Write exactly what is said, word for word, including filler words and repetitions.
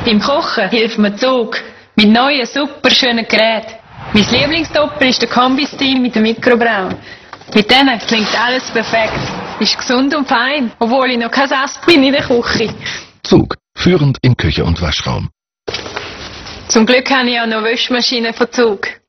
Beim Kochen hilft mir Zug mit neuen, super schönen Geräten. Mein Lieblingstopper ist der Kombi-Stil mit dem Mikrobraun. Mit denen klingt alles perfekt. Ist gesund und fein, obwohl ich noch kein Sass bin in der Küche. Zug. Führend in Küche und Waschraum. Zum Glück habe ich auch noch Waschmaschinen von Zug.